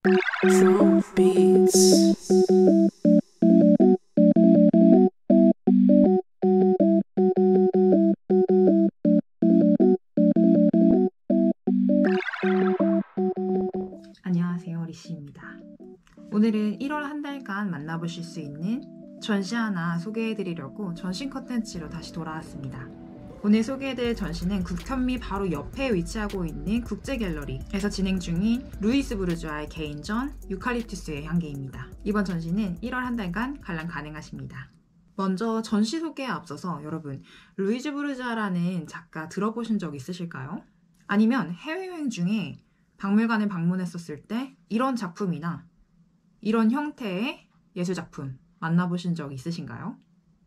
True beats. 안녕하세요, 리씨입니다. 오늘은 1월 한 달간 만나보실 수 있는 전시 하나 소개해드리려고 전신 컨텐츠로 다시 돌아왔습니다. 오늘 소개해드릴 전시는 국현미 바로 옆에 위치하고 있는 국제갤러리에서 진행 중인 루이스 부르주아의 개인전 유칼립투스의 향기입니다. 이번 전시는 1월 한 달간 관람 가능하십니다. 먼저 전시 소개에 앞서서 여러분, 루이즈 부르주아라는 작가 들어보신 적 있으실까요? 아니면 해외여행 중에 박물관을 방문했었을 때 이런 작품이나 이런 형태의 예술작품 만나보신 적 있으신가요?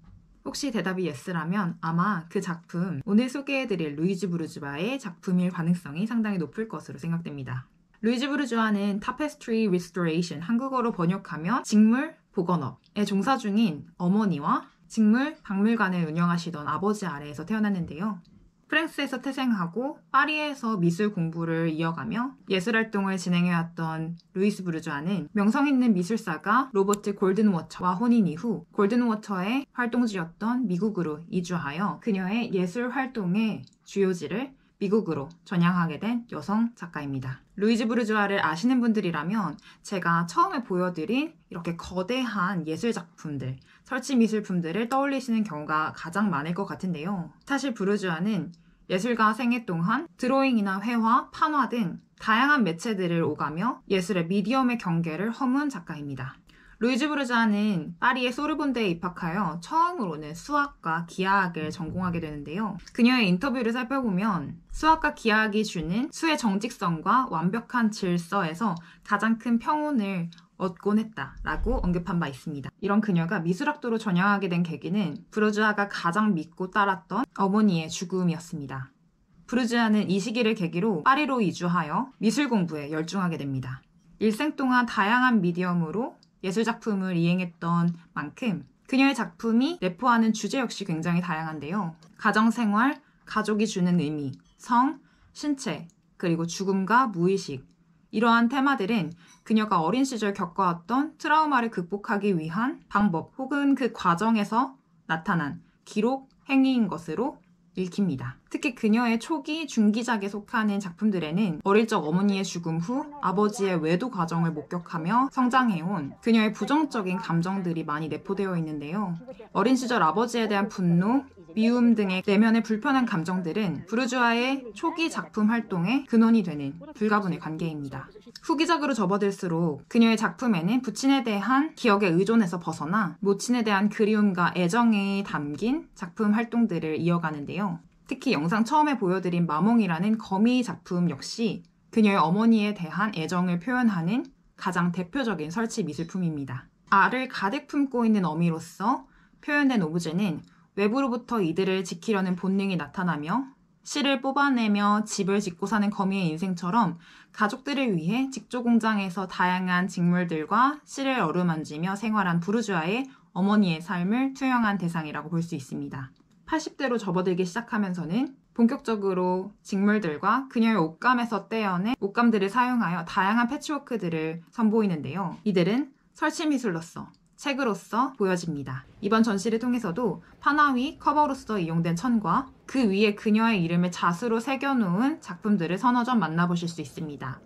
혹시 대답이 예스라면 아마 그 작품, 오늘 소개해드릴 루이즈 부르주아의 작품일 가능성이 상당히 높을 것으로 생각됩니다. 루이즈 부르주아는 타페스트리 리스토레이션, 한국어로 번역하면 직물 복원업에 종사 중인 어머니와 직물 박물관을 운영하시던 아버지 아래에서 태어났는데요. 프랑스에서 태생하고 파리에서 미술 공부를 이어가며 예술활동을 진행해왔던 루이스 부르주아는 명성 있는 미술사가 로버트 골든워터와 혼인 이후 골든워터의 활동지였던 미국으로 이주하여 그녀의 예술활동의 주요지를 미국으로 전향하게 된 여성 작가입니다. 루이즈 부르주아를 아시는 분들이라면 제가 처음에 보여드린 이렇게 거대한 예술작품들, 설치미술품들을 떠올리시는 경우가 가장 많을 것 같은데요. 사실 부르주아는 예술가 생애 동안 드로잉이나 회화, 판화 등 다양한 매체들을 오가며 예술의 미디엄의 경계를 허문 작가입니다. 루이즈 부르주아는 파리의 소르본대에 입학하여 처음으로는 수학과 기하학을 전공하게 되는데요. 그녀의 인터뷰를 살펴보면 수학과 기하학이 주는 수의 정직성과 완벽한 질서에서 가장 큰 평온을 얻곤 했다라고 언급한 바 있습니다. 이런 그녀가 미술학도로 전향하게 된 계기는 부르주아가 가장 믿고 따랐던 어머니의 죽음이었습니다. 부르주아는 이 시기를 계기로 파리로 이주하여 미술 공부에 열중하게 됩니다. 일생 동안 다양한 미디엄으로 예술작품을 이행했던 만큼 그녀의 작품이 내포하는 주제 역시 굉장히 다양한데요. 가정생활, 가족이 주는 의미, 성, 신체, 그리고 죽음과 무의식, 이러한 테마들은 그녀가 어린 시절 겪어왔던 트라우마를 극복하기 위한 방법 혹은 그 과정에서 나타난 기록, 행위인 것으로 읽힙니다. 특히 그녀의 초기 중기작에 속하는 작품들에는 어릴 적 어머니의 죽음 후 아버지의 외도 과정을 목격하며 성장해온 그녀의 부정적인 감정들이 많이 내포되어 있는데요. 어린 시절 아버지에 대한 분노, 미움 등의 내면의 불편한 감정들은 부르주아의 초기 작품 활동의 근원이 되는 불가분의 관계입니다. 후기작으로 접어들수록 그녀의 작품에는 부친에 대한 기억에 의존해서 벗어나 모친에 대한 그리움과 애정이 담긴 작품 활동들을 이어가는데요. 특히 영상 처음에 보여드린 마몽이라는 거미 작품 역시 그녀의 어머니에 대한 애정을 표현하는 가장 대표적인 설치 미술품입니다. 알을 가득 품고 있는 어미로서 표현된 오브제는 외부로부터 이들을 지키려는 본능이 나타나며 씨를 뽑아내며 집을 짓고 사는 거미의 인생처럼 가족들을 위해 직조 공장에서 다양한 직물들과 씨를 어루만지며 생활한 부르주아의 어머니의 삶을 투영한 대상이라고 볼 수 있습니다. 80대로 접어들기 시작하면서는 본격적으로 직물들과 그녀의 옷감에서 떼어낸 옷감들을 사용하여 다양한 패치워크들을 선보이는데요. 이들은 설치미술로서, 책으로서 보여집니다. 이번 전시를 통해서도 판화 위 커버로서 이용된 천과 그 위에 그녀의 이름을 자수로 새겨놓은 작품들을 서너 점 만나보실 수 있습니다.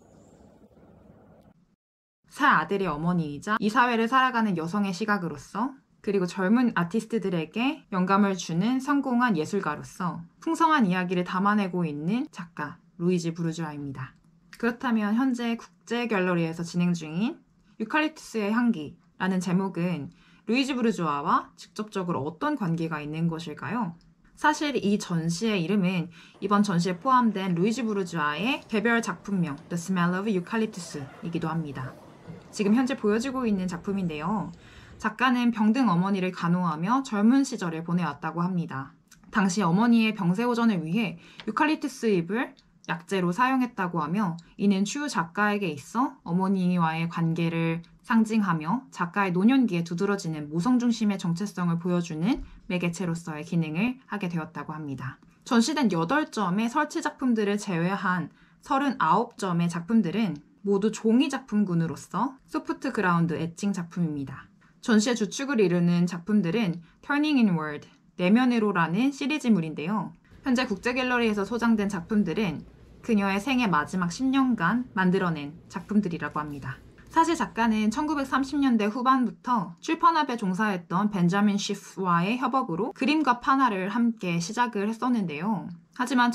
살 아들의 어머니이자 이 사회를 살아가는 여성의 시각으로서, 그리고 젊은 아티스트들에게 영감을 주는 성공한 예술가로서 풍성한 이야기를 담아내고 있는 작가 루이즈 부르주아입니다. 그렇다면 현재 국제갤러리에서 진행 중인 유칼립투스의 향기라는 제목은 루이즈 부르주아와 직접적으로 어떤 관계가 있는 것일까요? 사실 이 전시의 이름은 이번 전시에 포함된 루이즈 부르주아의 개별 작품명 The Smell of Eucalyptus이기도 합니다. 지금 현재 보여지고 있는 작품인데요. 작가는 병든 어머니를 간호하며 젊은 시절을 보내왔다고 합니다. 당시 어머니의 병세호전을 위해 유칼립투스 잎을 약재로 사용했다고 하며 이는 추후 작가에게 있어 어머니와의 관계를 상징하며 작가의 노년기에 두드러지는 모성 중심의 정체성을 보여주는 매개체로서의 기능을 하게 되었다고 합니다. 전시된 8점의 설치 작품들을 제외한 39점의 작품들은 모두 종이 작품군으로서 소프트 그라운드 애칭 작품입니다. 전시의 주축을 이루는 작품들은 Turning Inward, 내면으로라는 시리즈물인데요. 현재 국제갤러리에서 소장된 작품들은 그녀의 생애 마지막 10년간 만들어낸 작품들이라고 합니다. 사실 작가는 1930년대 후반부터 출판업에 종사했던 벤자민 시프와의 협업으로 그림과 판화를 함께 시작을 했었는데요. 하지만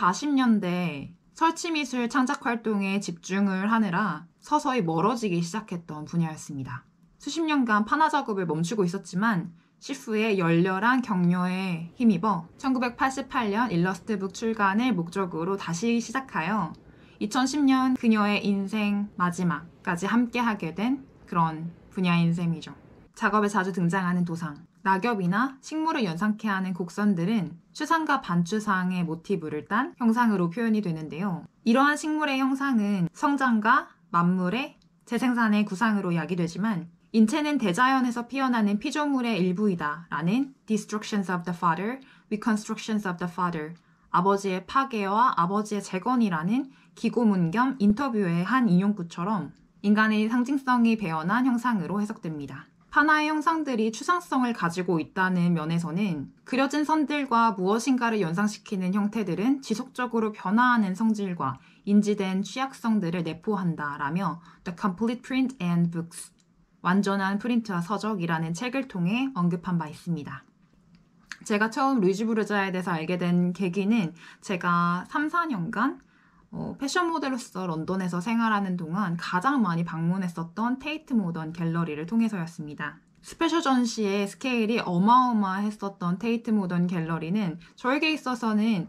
1940년대 설치미술 창작 활동에 집중을 하느라 서서히 멀어지기 시작했던 분야였습니다. 수십 년간 판화 작업을 멈추고 있었지만 시프의 열렬한 격려에 힘입어 1988년 일러스트북 출간을 목적으로 다시 시작하여 2010년 그녀의 인생 마지막까지 함께하게 된 그런 분야인 셈이죠. 작업에 자주 등장하는 도상, 낙엽이나 식물을 연상케 하는 곡선들은 추상과 반추상의 모티브를 딴 형상으로 표현이 되는데요. 이러한 식물의 형상은 성장과 만물의 재생산의 구상으로 야기되지만 인체는 대자연에서 피어나는 피조물의 일부이다 라는 Destructions of the Father, Reconstructions of the Father, 아버지의 파괴와 아버지의 재건이라는 기고문 겸 인터뷰의 한 인용구처럼 인간의 상징성이 배어난 형상으로 해석됩니다. 판화의 형상들이 추상성을 가지고 있다는 면에서는 그려진 선들과 무엇인가를 연상시키는 형태들은 지속적으로 변화하는 성질과 인지된 취약성들을 내포한다라며 The Complete Print and Books, 완전한 프린트와 서적이라는 책을 통해 언급한 바 있습니다. 제가 처음 루이지 부르자에 대해서 알게 된 계기는 제가 3, 4년간 패션 모델로서 런던에서 생활하는 동안 가장 많이 방문했었던 테이트 모던 갤러리를 통해서였습니다. 스페셜 전시의 스케일이 어마어마했었던 테이트 모던 갤러리는 저에게 있어서는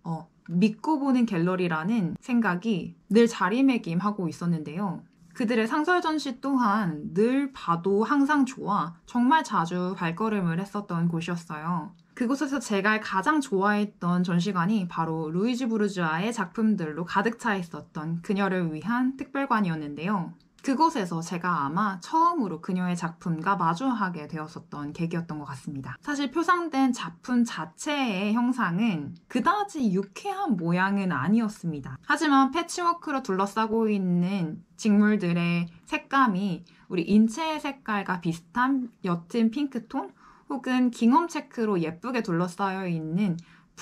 믿고 보는 갤러리라는 생각이 늘 자리매김하고 있었는데요. 그들의 상설 전시 또한 늘 봐도 항상 좋아 정말 자주 발걸음을 했었던 곳이었어요. 그곳에서 제가 가장 좋아했던 전시관이 바로 루이지 부르주아의 작품들로 가득 차 있었던 그녀를 위한 특별관이었는데요. 그곳에서 제가 아마 처음으로 그녀의 작품과 마주하게 되었었던 계기였던 것 같습니다. 사실 표상된 작품 자체의 형상은 그다지 유쾌한 모양은 아니었습니다. 하지만 패치워크로 둘러싸고 있는 직물들의 색감이 우리 인체의 색깔과 비슷한 옅은 핑크톤 혹은 깅엄 체크로 예쁘게 둘러싸여 있는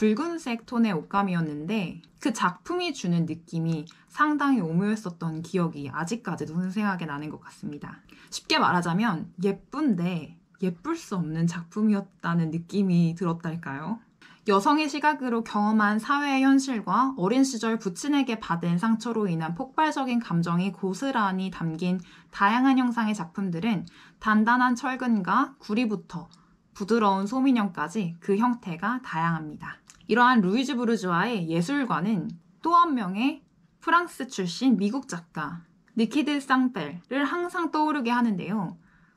붉은색 톤의 옷감이었는데 그 작품이 주는 느낌이 상당히 오묘했었던 기억이 아직까지도 생생하게 나는 것 같습니다. 쉽게 말하자면 예쁜데 예쁠 수 없는 작품이었다는 느낌이 들었달까요? 여성의 시각으로 경험한 사회의 현실과 어린 시절 부친에게 받은 상처로 인한 폭발적인 감정이 고스란히 담긴 다양한 형상의 작품들은 단단한 철근과 구리부터 부드러운 소민형까지 그 형태가 다양합니다. 이러한 루이지 부르주아의 예술관은 또 한 명의 프랑스 출신 미국 작가 니키드 쌍펠을 항상 떠오르게 하는데요.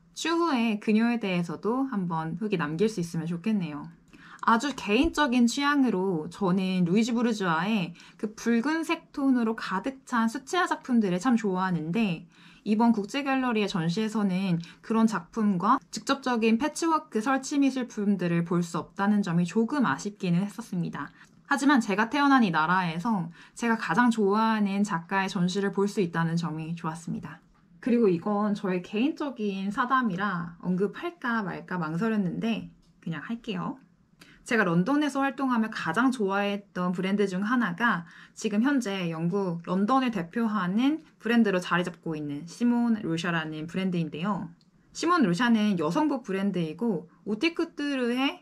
추후에 그녀에 대해서도 한번 후기 남길 수 있으면 좋겠네요. 아주 개인적인 취향으로 저는 루이지 부르주아의 그 붉은색 톤으로 가득 찬 수채화 작품들을 참 좋아하는데 이번 국제갤러리의 전시에서는 그런 작품과 직접적인 패치워크 설치 미술품들을 볼 수 없다는 점이 조금 아쉽기는 했었습니다. 하지만 제가 태어난 이 나라에서 제가 가장 좋아하는 작가의 전시를 볼 수 있다는 점이 좋았습니다. 그리고 이건 저의 개인적인 사담이라 언급할까 말까 망설였는데 그냥 할게요. 제가 런던에서 활동하며 가장 좋아했던 브랜드 중 하나가 지금 현재 영국 런던을 대표하는 브랜드로 자리 잡고 있는 시몬 루샤라는 브랜드인데요. 시몬 루샤는 여성복 브랜드이고 오티쿠뚜르의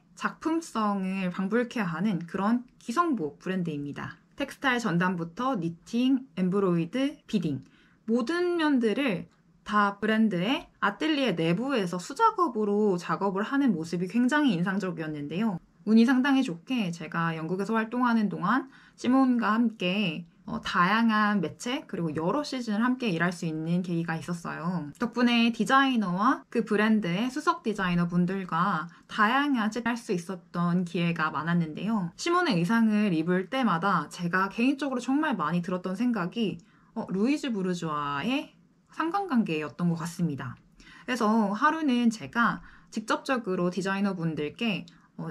작품성을 방불케 하는 그런 기성복 브랜드입니다. 텍스타일 전단부터 니팅, 엠브로이드, 비딩 모든 면들을 다 브랜드의 아틀리에 내부에서 수작업으로 작업을 하는 모습이 굉장히 인상적이었는데요. 운이 상당히 좋게 제가 영국에서 활동하는 동안 시몬과 함께 다양한 매체 그리고 여러 시즌을 함께 일할 수 있는 계기가 있었어요. 덕분에 디자이너와 그 브랜드의 수석 디자이너 분들과 다양한 채를 할 수 있었던 기회가 많았는데요. 시몬의 의상을 입을 때마다 제가 개인적으로 정말 많이 들었던 생각이 루이지 부르주아의 상관관계였던 것 같습니다. 그래서 하루는 제가 직접적으로 디자이너 분들께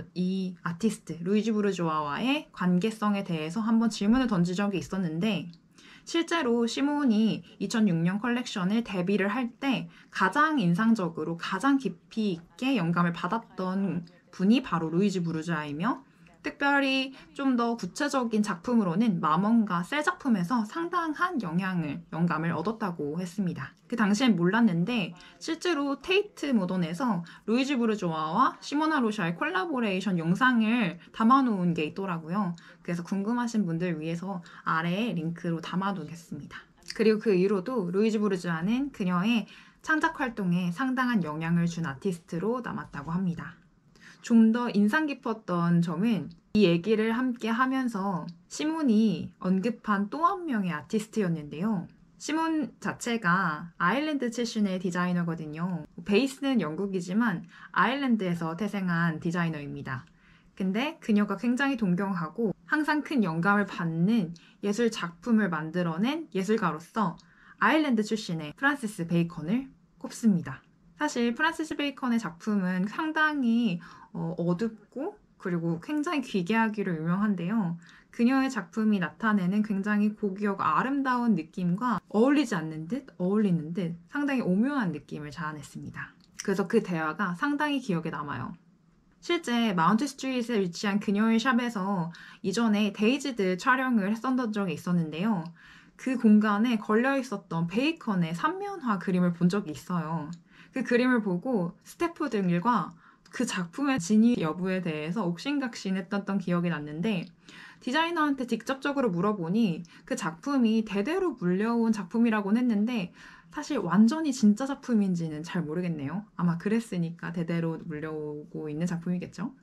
이 아티스트 루이지 부르주아와의 관계성에 대해서 한번 질문을 던진 적이 있었는데 실제로 시몬이 2006년 컬렉션을 데뷔를 할 때 가장 인상적으로 가장 깊이 있게 영감을 받았던 분이 바로 루이지 부르주아이며, 특별히 좀 더 구체적인 작품으로는 마몬과 셀 작품에서 상당한 영감을 얻었다고 했습니다. 그 당시엔 몰랐는데 실제로 테이트 모던에서 루이지 부르주아와 시모나 로샤의 콜라보레이션 영상을 담아놓은 게 있더라고요. 그래서 궁금하신 분들 위해서 아래에 링크로 담아두겠습니다. 그리고 그 이후로도 루이지 부르주아는 그녀의 창작 활동에 상당한 영향을 준 아티스트로 남았다고 합니다. 좀 더 인상 깊었던 점은 이 얘기를 함께 하면서 시몬이 언급한 또 한 명의 아티스트였는데요. 시몬 자체가 아일랜드 출신의 디자이너거든요. 베이스는 영국이지만 아일랜드에서 태생한 디자이너입니다. 근데 그녀가 굉장히 존경하고 항상 큰 영감을 받는 예술 작품을 만들어낸 예술가로서 아일랜드 출신의 프란시스 베이컨을 꼽습니다. 사실 프란시스 베이컨의 작품은 상당히 어둡고 그리고 굉장히 기괴하기로 유명한데요. 그녀의 작품이 나타내는 굉장히 고귀하고 아름다운 느낌과 어울리지 않는 듯 어울리는 듯 상당히 오묘한 느낌을 자아냈습니다. 그래서 그 대화가 상당히 기억에 남아요. 실제 마운트 스트리트에 위치한 그녀의 샵에서 이전에 데이지드 촬영을 했었던 적이 있었는데요. 그 공간에 걸려 있었던 베이컨의 3면화 그림을 본 적이 있어요. 그 그림을 보고 스태프들과 그 작품의 진위 여부에 대해서 옥신각신했던 기억이 났는데, 디자이너한테 직접적으로 물어보니 그 작품이 대대로 물려온 작품이라고는 했는데 사실 완전히 진짜 작품인지는 잘 모르겠네요. 아마 그랬으니까 대대로 물려오고 있는 작품이겠죠?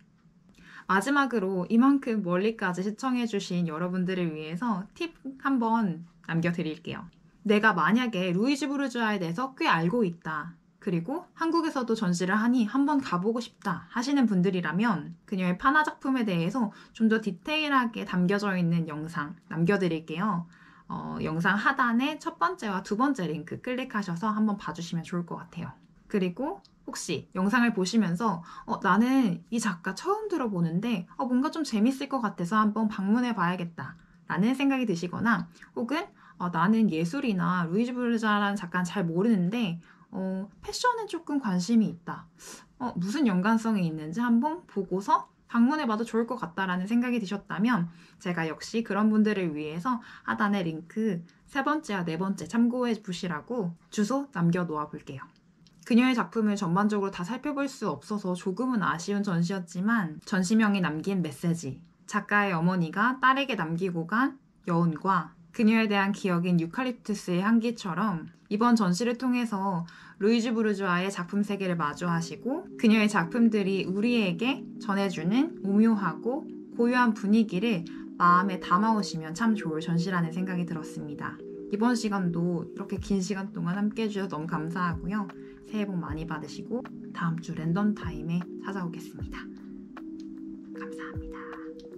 마지막으로 이만큼 멀리까지 시청해주신 여러분들을 위해서 팁 한번 남겨드릴게요. 내가 만약에 루이지 부르주아에 대해서 꽤 알고 있다, 그리고 한국에서도 전시를 하니 한번 가보고 싶다 하시는 분들이라면 그녀의 파나 작품에 대해서 좀 더 디테일하게 담겨져 있는 영상 남겨드릴게요. 영상 하단에 첫 번째와 두 번째 링크 클릭하셔서 한번 봐주시면 좋을 것 같아요. 그리고 혹시 영상을 보시면서 나는 이 작가 처음 들어보는데 뭔가 좀 재밌을 것 같아서 한번 방문해 봐야겠다 라는 생각이 드시거나, 혹은 나는 예술이나 루이지 부르주아라는 작가는 잘 모르는데 패션에 조금 관심이 있다, 무슨 연관성이 있는지 한번 보고서 방문해봐도 좋을 것 같다라는 생각이 드셨다면 제가 역시 그런 분들을 위해서 하단에 링크 세 번째와 네 번째 참고해 보시라고 주소 남겨놓아 볼게요. 그녀의 작품을 전반적으로 다 살펴볼 수 없어서 조금은 아쉬운 전시였지만 전시명이 남긴 메시지, 작가의 어머니가 딸에게 남기고 간 여운과 그녀에 대한 기억인 유칼립투스의 향기처럼 이번 전시를 통해서 루이지 부르주아의 작품 세계를 마주하시고 그녀의 작품들이 우리에게 전해주는 오묘하고 고유한 분위기를 마음에 담아오시면 참 좋을 전시라는 생각이 들었습니다. 이번 시간도 이렇게 긴 시간 동안 함께 해주셔서 너무 감사하고요. 새해 복 많이 받으시고 다음 주 랜덤 타임에 찾아오겠습니다. 감사합니다.